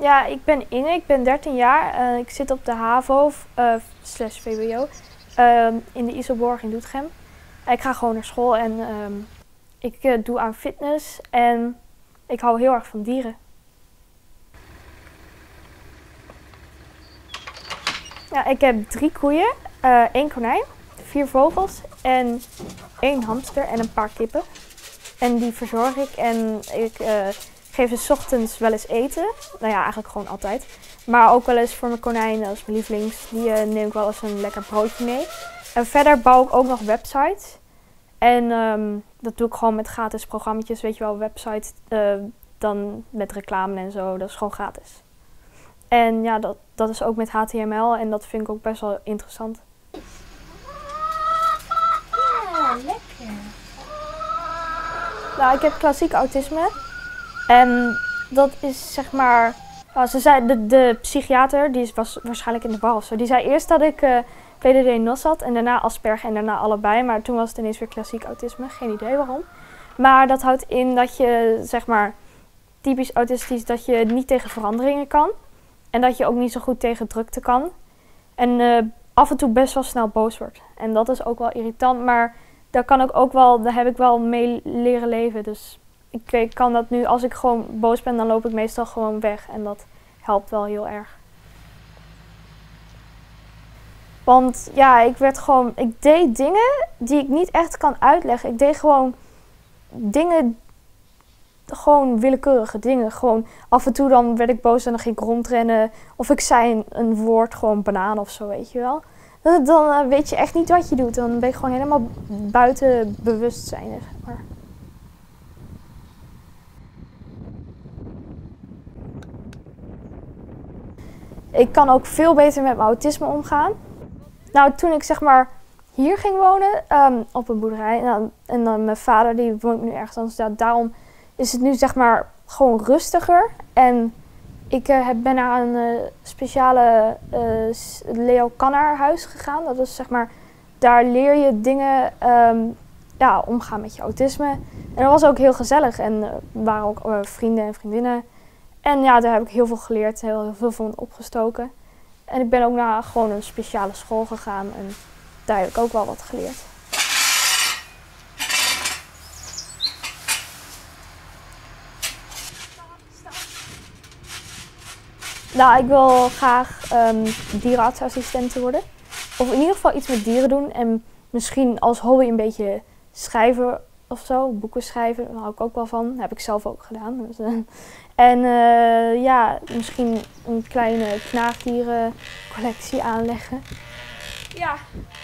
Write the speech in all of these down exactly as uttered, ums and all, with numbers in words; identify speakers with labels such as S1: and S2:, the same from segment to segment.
S1: Ja, ik ben Inge, ik ben dertien jaar. Uh, ik zit op de HAVO uh, slash V W O uh, in de Iselborg in Doetinchem. Ik ga gewoon naar school en um, ik uh, doe aan fitness en ik hou heel erg van dieren. Ja, ik heb drie koeien, uh, één konijn, vier vogels en één hamster en een paar kippen. En die verzorg ik en ik uh, geef ze 's ochtends wel eens eten. Nou ja, eigenlijk gewoon altijd. Maar ook wel eens voor mijn konijn, dat is mijn lievelings. Die uh, neem ik wel eens een lekker broodje mee. En verder bouw ik ook nog websites. En um, dat doe ik gewoon met gratis programma's, weet je wel, websites. Uh, dan met reclame en zo, dat is gewoon gratis. En ja, dat, dat is ook met H T M L en dat vind ik ook best wel interessant.
S2: Ja, lekker.
S1: Nou, ik heb klassiek autisme. En dat is zeg maar... Nou, ze zei, de, de psychiater, die was waarschijnlijk in de war of zo, die zei eerst dat ik uh, P D D N O S had en daarna Asperger en daarna allebei. Maar toen was het ineens weer klassiek autisme, geen idee waarom. Maar dat houdt in dat je, zeg maar, typisch autistisch, dat je niet tegen veranderingen kan. En dat je ook niet zo goed tegen drukte kan. En uh, af en toe best wel snel boos wordt. En dat is ook wel irritant, maar daar kan ik ook wel, daar heb ik wel mee leren leven. Dus ik, ik kan dat nu, als ik gewoon boos ben, dan loop ik meestal gewoon weg. En dat helpt wel heel erg. Want ja, ik werd gewoon, ik deed dingen die ik niet echt kan uitleggen. Ik deed gewoon dingen, gewoon willekeurige dingen. Gewoon af en toe dan werd ik boos en dan ging ik rondrennen. Of ik zei een, een woord, gewoon banaan of zo, weet je wel. Dan, dan uh, weet je echt niet wat je doet. Dan ben je gewoon helemaal buiten bewustzijn, zeg maar. Ik kan ook veel beter met mijn autisme omgaan. Nou, toen ik zeg maar hier ging wonen, um, op een boerderij, en dan, en dan mijn vader die woont nu ergens anders, ja, daarom is het nu zeg maar gewoon rustiger. En ik uh, ben naar een uh, speciale uh, Leo Kanner huis gegaan. Dat is zeg maar, daar leer je dingen, um, ja, omgaan met je autisme. En dat was ook heel gezellig en uh, er waren ook uh, vrienden en vriendinnen. En ja, daar heb ik heel veel geleerd, heel, heel veel van opgestoken. En ik ben ook naar gewoon een speciale school gegaan en daar heb ik ook wel wat geleerd. Nou, ik wil graag um, dierenartsassistent worden. Of in ieder geval iets met dieren doen. En misschien als hobby een beetje schrijven of zo. Boeken schrijven, daar hou ik ook wel van. Dat heb ik zelf ook gedaan. Dus, uh, en uh, ja, misschien een kleine knaagdierencollectie aanleggen. Ja.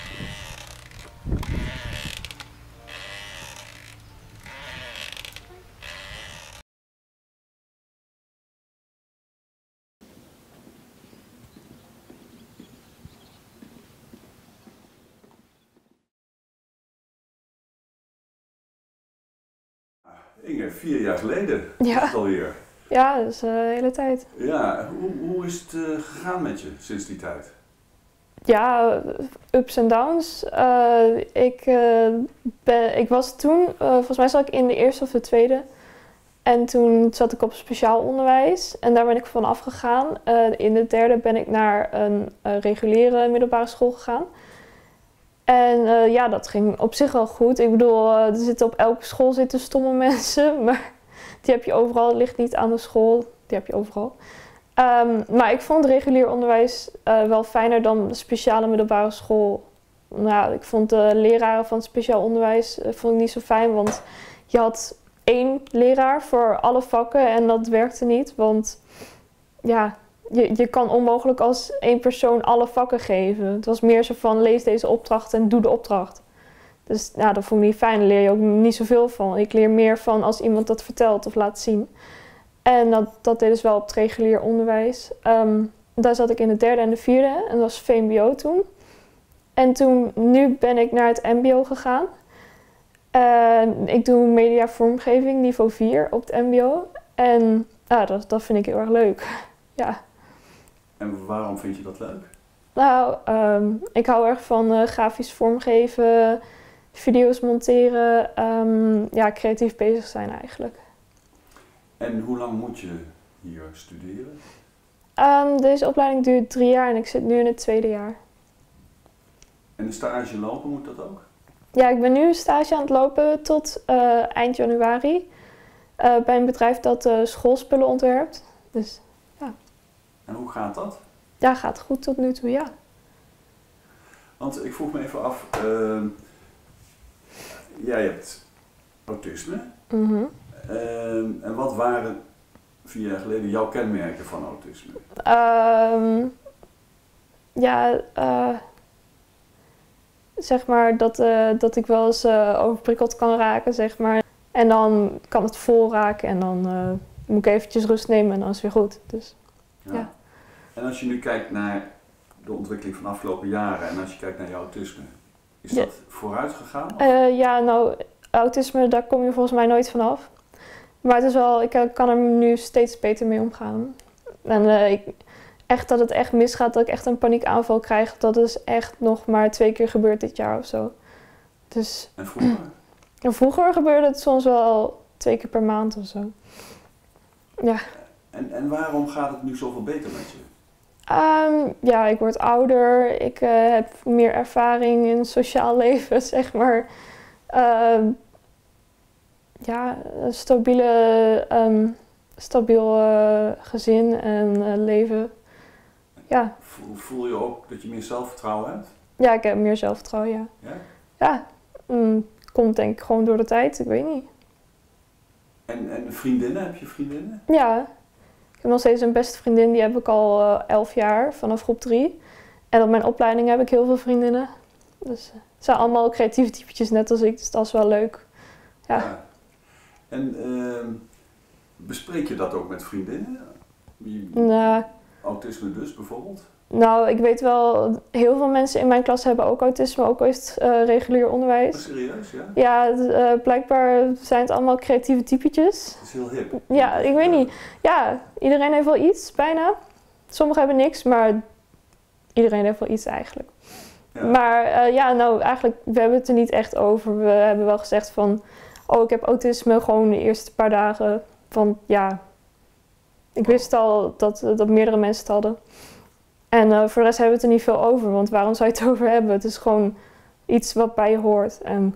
S3: Inge, vier jaar geleden
S1: ja.
S3: is het alweer.
S1: Ja, dat is uh, de hele tijd.
S3: Ja, hoe, hoe is het uh, gegaan met je sinds die tijd?
S1: Ja, ups en downs. Uh, ik, uh, ben, ik was toen, uh, volgens mij zat ik in de eerste of de tweede. En toen zat ik op speciaal onderwijs en daar ben ik van afgegaan. Uh, in de derde ben ik naar een uh, reguliere middelbare school gegaan. En uh, ja, dat ging op zich wel goed. Ik bedoel, uh, er zitten op elke school zitten stomme mensen, maar die heb je overal. Het ligt niet aan de school, die heb je overal. Um, maar ik vond regulier onderwijs uh, wel fijner dan de speciale middelbare school. Nou, ik vond de leraren van speciaal onderwijs uh, vond ik niet zo fijn, want je had één leraar voor alle vakken en dat werkte niet. Want ja, je, je kan onmogelijk als één persoon alle vakken geven. Het was meer zo van lees deze opdracht en doe de opdracht. Dus nou, dat vond ik niet fijn, daar leer je ook niet zoveel van. Ik leer meer van als iemand dat vertelt of laat zien. En dat, dat deed dus wel op het regulier onderwijs. Um, daar zat ik in de derde en de vierde en dat was V M B O toen. En toen, nu ben ik naar het M B O gegaan. Uh, ik doe media vormgeving niveau vier op het M B O. En ja, dat, dat vind ik heel erg leuk. Ja.
S3: En waarom vind je dat leuk?
S1: Nou, um, ik hou erg van uh, grafisch vormgeven, video's monteren, um, ja, creatief bezig zijn eigenlijk.
S3: En hoe lang moet je hier studeren?
S1: Um, deze opleiding duurt drie jaar en ik zit nu in het tweede jaar.
S3: En de stage lopen, moet dat ook?
S1: Ja, ik ben nu stage aan het lopen tot uh, eind januari. Uh, bij een bedrijf dat uh, schoolspullen ontwerpt. Dus, ja.
S3: En hoe gaat dat?
S1: Ja, gaat goed tot nu toe, ja.
S3: Want ik vroeg me even af, uh, jij hebt autisme.
S1: Mm-hmm.
S3: Uh, en wat waren vier jaar geleden jouw kenmerken van autisme?
S1: Um, ja, uh, zeg maar dat, uh, dat ik wel eens uh, overprikkeld kan raken, zeg maar. En dan kan het vol raken en dan uh, moet ik eventjes rust nemen en dan is het weer goed. Dus,
S3: ja.
S1: ja.
S3: En als je nu kijkt naar de ontwikkeling van de afgelopen jaren en als je kijkt naar je autisme, is
S1: ja.
S3: dat vooruit gegaan?
S1: Uh, ja, nou, autisme, daar kom je volgens mij nooit vanaf. Maar het is wel, ik kan er nu steeds beter mee omgaan. En uh, ik, echt dat het echt misgaat, dat ik echt een paniekaanval krijg, dat is echt nog maar twee keer gebeurd dit jaar of zo. Dus,
S3: en vroeger?
S1: En vroeger gebeurde het soms wel twee keer per maand of zo. Ja.
S3: En, en waarom gaat het nu zoveel beter met je?
S1: Um, ja, ik word ouder, ik uh, heb meer ervaring in het sociaal leven, zeg maar. Uh, ja, een stabiele, um, stabiel uh, gezin en uh, leven. Ja.
S3: Voel, voel je ook dat je meer zelfvertrouwen hebt?
S1: Ja, ik heb meer zelfvertrouwen, ja.
S3: Ja?
S1: Ja, um, komt denk ik gewoon door de tijd, ik weet niet.
S3: En, en vriendinnen, heb je vriendinnen?
S1: Ja, ik heb nog steeds een beste vriendin, die heb ik al uh, elf jaar, vanaf groep drie. En op mijn opleiding heb ik heel veel vriendinnen. Dus uh, het zijn allemaal creatieve typetjes net als ik, dus dat is wel leuk. Ja.
S3: Ja. En uh, bespreek je dat ook met vriendinnen? Wie,
S1: Nou,
S3: autisme dus bijvoorbeeld?
S1: nou, ik weet wel, heel veel mensen in mijn klas hebben ook autisme, ook al is het uh, regulier onderwijs.
S3: Oh, serieus, ja?
S1: Ja, uh, blijkbaar zijn het allemaal creatieve typetjes.
S3: Het is heel hip.
S1: Ja, ik weet niet. Ja, iedereen heeft wel iets, bijna. Sommigen hebben niks, maar iedereen heeft wel iets eigenlijk. Ja. Maar uh, ja, nou eigenlijk, we hebben het er niet echt over. We hebben wel gezegd van, oh, ik heb autisme, gewoon de eerste paar dagen. Van, ja, ik wist al dat, dat meerdere mensen het hadden. En uh, voor de rest hebben we het er niet veel over, want waarom zou je het over hebben? Het is gewoon iets wat bij je hoort. En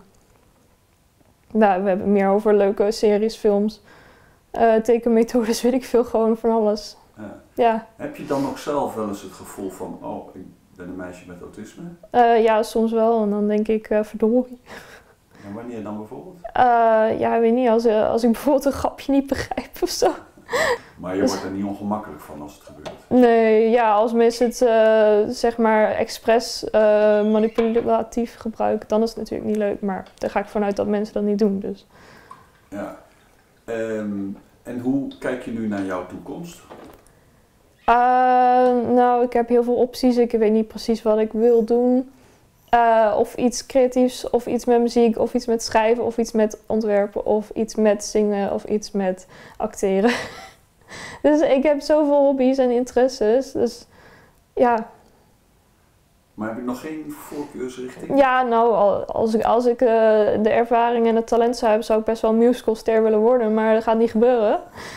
S1: nou, we hebben meer over leuke series, films, uh, tekenmethodes, weet ik veel, gewoon van alles.
S3: Ja.
S1: Ja.
S3: Heb je dan ook zelf wel eens het gevoel van, oh, ik ben een meisje met autisme?
S1: Uh, ja, soms wel. En dan denk ik, uh, verdorie.
S3: En wanneer dan bijvoorbeeld?
S1: Uh, ja, ik weet niet, als, uh, als ik bijvoorbeeld een grapje niet begrijp of zo.
S3: Maar je wordt er niet ongemakkelijk van als het gebeurt?
S1: Nee, ja, als mensen het uh, zeg maar expres uh, manipulatief gebruiken, dan is het natuurlijk niet leuk. Maar daar ga ik vanuit dat mensen dat niet doen, dus.
S3: Ja. Um, en hoe kijk je nu naar jouw toekomst?
S1: Uh, nou, ik heb heel veel opties. Ik weet niet precies wat ik wil doen. Uh, of iets creatiefs, of iets met muziek, of iets met schrijven, of iets met ontwerpen, of iets met zingen, of iets met acteren. Dus ik heb zoveel hobby's en interesses, dus ja.
S3: Maar heb je nog geen voorkeursrichting?
S1: Ja, nou, als ik, als ik uh, de ervaring en het talent zou hebben, zou ik best wel een musicalster willen worden, maar dat gaat niet gebeuren.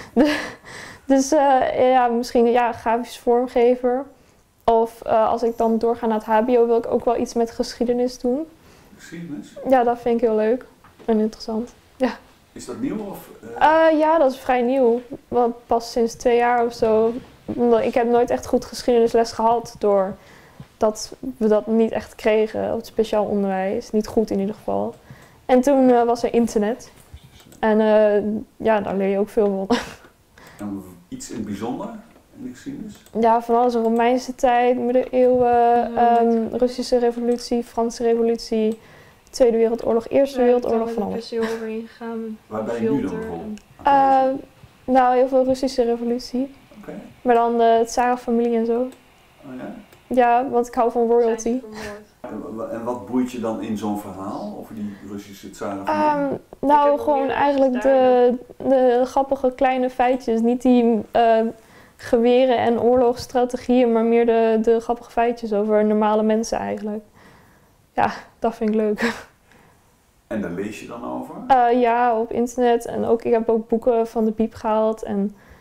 S1: Dus uh, ja, misschien ja, grafisch vormgever. Of uh, als ik dan doorga naar het hbo, wil ik ook wel iets met geschiedenis doen.
S3: Geschiedenis?
S1: Ja, dat vind ik heel leuk en interessant. Ja.
S3: Is dat nieuw? Of, uh...
S1: Uh, ja, dat is vrij nieuw. Want pas sinds twee jaar of zo. Ik heb nooit echt goed geschiedenisles gehad, doordat we dat niet echt kregen op het speciaal onderwijs. Niet goed in ieder geval. En toen uh, was er internet. En uh, ja, daar leer je ook veel van.
S3: En iets in het bijzonder in de geschiedenis?
S1: Ja, van alles. Romeinse tijd, middeleeuwen,
S2: Ja,
S1: um, Russische revolutie, Franse revolutie, Tweede Wereldoorlog, Eerste
S2: Ja,
S1: Wereldoorlog, van
S2: daar ben
S1: alles.
S2: ik best heel over ingegaan.
S3: Waar ben je nu dan bijvoorbeeld?
S1: Uh, nou, heel veel Russische revolutie.
S3: Okay.
S1: Maar dan de Tsaren-familie en zo.
S3: Oh, ja?
S1: Ja, want ik hou van royalty.
S3: En, en wat boeit je dan in zo'n verhaal over die Russische Tsaren-familie?
S1: Um, nou, gewoon eigenlijk de, de grappige kleine feitjes. Niet die uh, geweren en oorlogsstrategieën, maar meer de, de grappige feitjes over normale mensen eigenlijk. Ja, dat vind ik leuk.
S3: En daar lees je dan over?
S1: Uh, ja, op internet. En ook, ik heb ook boeken van de Biep gehaald. En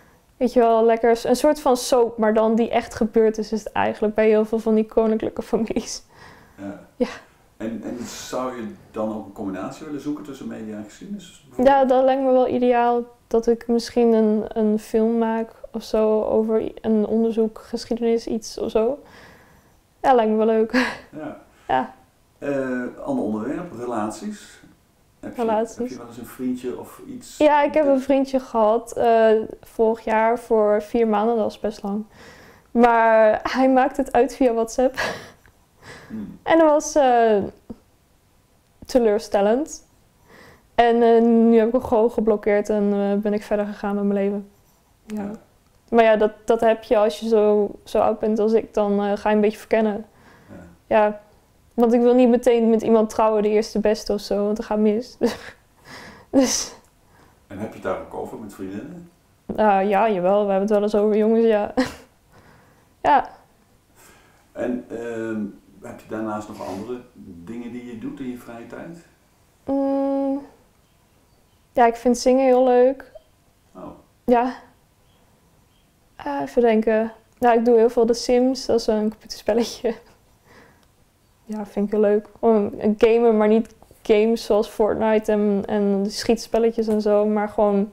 S1: Weet je wel, lekker een soort van soap, maar dan die echt gebeurd is, is het eigenlijk bij heel veel van die koninklijke families.
S3: Ja.
S1: Ja.
S3: En, en zou je dan ook een combinatie willen zoeken tussen media en geschiedenis?
S1: Ja, dat lijkt me wel ideaal. Dat ik misschien een, een film maak of zo over een onderzoek, geschiedenis, iets of zo. Ja, lijkt me wel leuk.
S3: Ja.
S1: Ja.
S3: Uh, ander onderwerp, relaties. Heb je,
S1: Relaties.
S3: heb je wel eens een vriendje of iets?
S1: Ja, ik heb een vriendje gehad uh, vorig jaar voor vier maanden, dat was best lang. Maar hij maakte het uit via WhatsApp. Hmm. En dat was uh, teleurstellend. En uh, nu heb ik hem gewoon geblokkeerd en uh, ben ik verder gegaan met mijn leven. Ja. Ja. Maar ja, dat, dat heb je als je zo, zo oud bent als ik, dan uh, ga je een beetje verkennen. Ja. Ja, want ik wil niet meteen met iemand trouwen, de eerste beste of zo, want dat gaat mis. Dus.
S3: En heb je het daar ook over met vriendinnen?
S1: Uh, ja, jawel, we hebben het wel eens over jongens, ja. Ja.
S3: En uh, heb je daarnaast nog andere dingen die je doet in je vrije tijd?
S1: Mm, ja, ik vind zingen heel leuk.
S3: Oh.
S1: Ja. Uh, even denken. Nou, ik doe heel veel The Sims, dat is een computerspelletje. Ja, vind ik heel leuk. Gewoon een gamen, maar niet games zoals Fortnite en, en schietspelletjes en zo, maar gewoon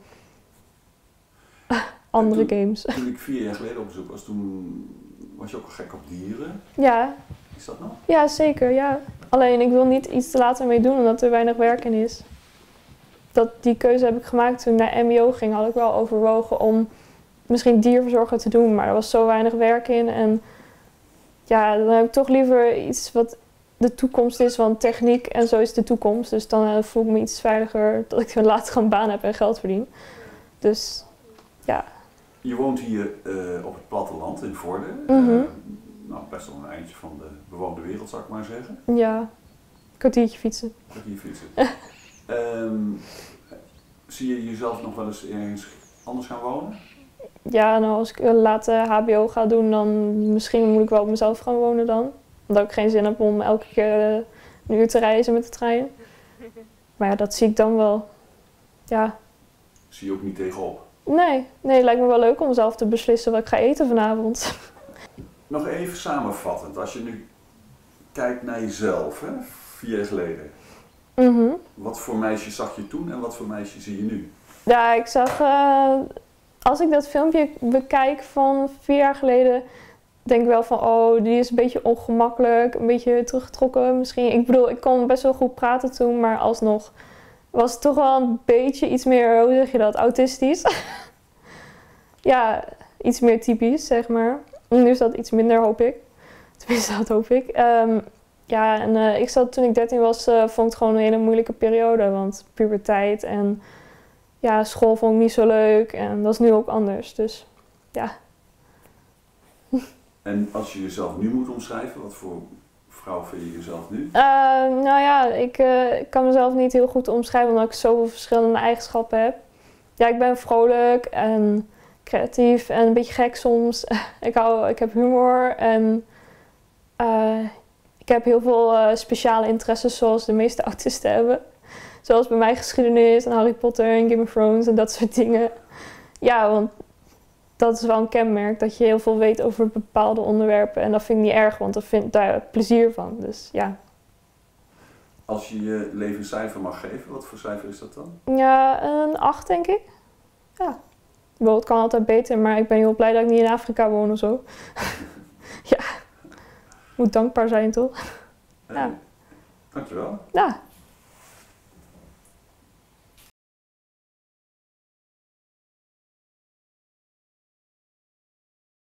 S1: andere
S3: toen,
S1: games.
S3: Toen ik vier jaar geleden op bezoek was, toen was je ook al gek op dieren.
S1: Ja.
S3: Is dat nog?
S1: Ja, zeker, ja. Alleen ik wil niet iets te later mee doen, omdat er weinig werk in is. Dat, die keuze heb ik gemaakt toen ik naar M B O ging, had ik wel overwogen om misschien dierverzorger te doen, maar er was zo weinig werk in. En ja, dan heb ik toch liever iets wat de toekomst is, want techniek en zo is de toekomst. Dus dan uh, voel ik me iets veiliger dat ik later een baan heb en geld verdien. Dus ja.
S3: Je woont hier uh, op het platteland in Vorden.
S1: Mm-hmm.
S3: Uh, nou, best wel een eindje van de bewoonde wereld, zou ik maar zeggen.
S1: Ja, een kwartiertje fietsen.
S3: Kwartiertje fietsen. um, zie je jezelf nog wel eens ergens anders gaan wonen?
S1: Ja, nou als ik later H B O ga doen, dan misschien moet ik wel op mezelf gaan wonen dan. Omdat ik geen zin heb om elke keer een uur te reizen met de trein. Maar ja, dat zie ik dan wel. Ja.
S3: Zie je ook niet tegenop?
S1: Nee, nee, het lijkt me wel leuk om zelf te beslissen wat ik ga eten vanavond.
S3: Nog even samenvattend, als je nu kijkt naar jezelf, hè, vier jaar geleden.
S1: Mm-hmm.
S3: Wat voor meisje zag je toen en wat voor meisje zie je nu?
S1: Ja, ik zag, uh, als ik dat filmpje bekijk van vier jaar geleden, denk ik wel van, oh, die is een beetje ongemakkelijk, een beetje teruggetrokken misschien. Ik bedoel, ik kon best wel goed praten toen, maar alsnog was het toch wel een beetje iets meer, hoe zeg je dat, autistisch. Ja, iets meer typisch, zeg maar. Nu is dat iets minder, hoop ik. Tenminste, dat hoop ik. Um, ja, en uh, ik zat, toen ik dertien was, uh, vond ik het gewoon een hele moeilijke periode. Want puberteit en ja, school vond ik niet zo leuk. En dat is nu ook anders, dus ja.
S3: En als je jezelf nu moet omschrijven, wat voor vrouw vind je jezelf nu? Uh,
S1: nou ja, ik, uh, ik kan mezelf niet heel goed omschrijven omdat ik zoveel verschillende eigenschappen heb. Ja, ik ben vrolijk en creatief en een beetje gek soms. ik, hou, ik heb humor en uh, ik heb heel veel uh, speciale interesses zoals de meeste autisten hebben. Zoals bij mij geschiedenis en Harry Potter en Game of Thrones en dat soort dingen. Ja, want dat is wel een kenmerk, dat je heel veel weet over bepaalde onderwerpen. En dat vind ik niet erg, want ik vind daar plezier van. Dus ja.
S3: Als je je leven een cijfer mag geven, wat voor cijfer is dat dan?
S1: Ja, een acht denk ik. Ja. Wel, het kan altijd beter, maar ik ben heel blij dat ik niet in Afrika woon of zo. Ja. Moet dankbaar zijn, toch?
S3: Uh,
S1: ja.
S3: Dankjewel.
S1: Ja.